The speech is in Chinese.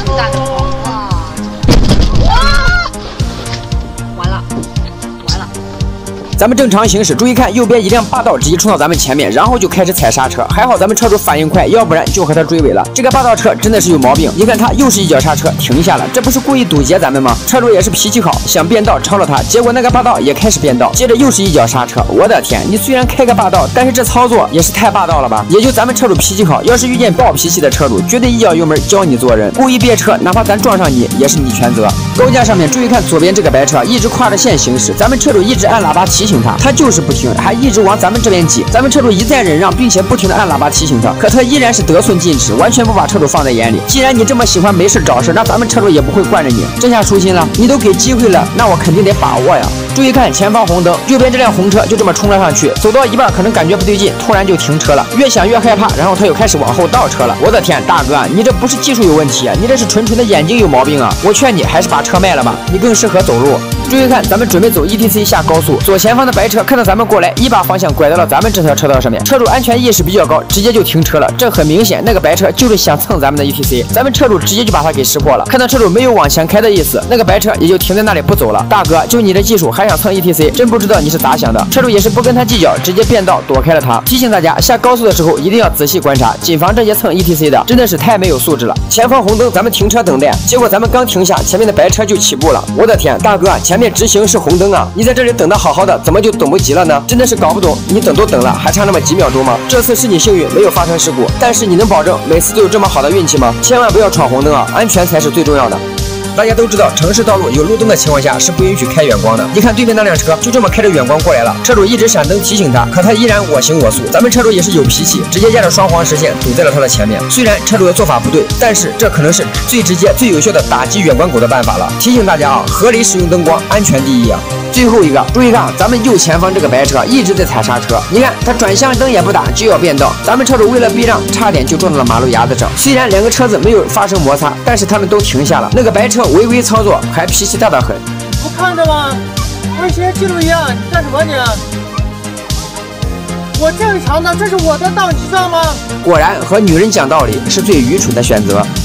干得好啊！完了。 咱们正常行驶，注意看右边一辆霸道直接冲到咱们前面，然后就开始踩刹车。还好咱们车主反应快，要不然就和他追尾了。这个霸道车真的是有毛病，你看他又是一脚刹车停下了，这不是故意堵截咱们吗？车主也是脾气好，想变道超了他，结果那个霸道也开始变道，接着又是一脚刹车。我的天，你虽然开个霸道，但是这操作也是太霸道了吧？也就咱们车主脾气好，要是遇见暴脾气的车主，绝对一脚油门教你做人。故意别车，哪怕咱撞上你，也是你全责。高架上面注意看左边这个白车一直跨着线行驶，咱们车主一直按喇叭提醒他，他就是不听，还一直往咱们这边挤。咱们车主一再忍让，并且不停的按喇叭提醒他，可他依然是得寸进尺，完全不把车主放在眼里。既然你这么喜欢没事找事，那咱们车主也不会惯着你。这下舒心了，你都给机会了，那我肯定得把握呀。注意看前方红灯，右边这辆红车就这么冲了上去，走到一半可能感觉不对劲，突然就停车了，越想越害怕，然后他又开始往后倒车了。我的天，大哥，你这不是技术有问题啊，你这是纯纯的眼睛有毛病啊！我劝你还是把车卖了吧，你更适合走路。注意看，咱们准备走 ETC 下高速，左前方的白车看到咱们过来，一把方向拐到了咱们这条车道上面，车主安全意识比较高，直接就停车了。这很明显，那个白车就是想蹭咱们的 ETC， 咱们车主直接就把他给识破了。看到车主没有往前开的意思，那个白车也就停在那里不走了。大哥，就你的技术还想蹭 ETC， 真不知道你是咋想的。车主也是不跟他计较，直接变道躲开了他。提醒大家，下高速的时候一定要仔细观察，谨防这些蹭 ETC 的，真的是太没有素质了。前方红灯，咱们停车等待，结果咱们刚停下，前面的白车就起步了。我的天，大哥，前面直行是红灯啊，你在这里等的好好的，怎么就等不及了呢？真的是搞不懂，你等都等了，还差那么几秒钟吗？这次是你幸运，没有发生事故，但是你能保证每次都有这么好的运气吗？千万不要闯红灯啊，安全才是最重要的。大家都知道，城市道路有路灯的情况下是不允许开远光的。你看对面那辆车就这么开着远光过来了，车主一直闪灯提醒他，可他依然我行我素。咱们车主也是有脾气，直接压着双黄实线堵在了他的前面。虽然车主的做法不对，但是这可能是最直接、最有效的打击远光狗的办法了。提醒大家啊，合理使用灯光，安全第一啊！最后一个，注意看，咱们右前方这个白车一直在踩刹车，你看他转向灯也不打就要变道，咱们车主为了避让，差点就撞到了马路牙子上。虽然两个车子没有发生摩擦，但是他们都停下了。那个白车违规操作，还脾气大得很。 不看着吗？不是写记录仪啊？你干什么你？我正常的，这是我的道，你知道吗？ 果然和女人讲道理是最愚蠢的选择。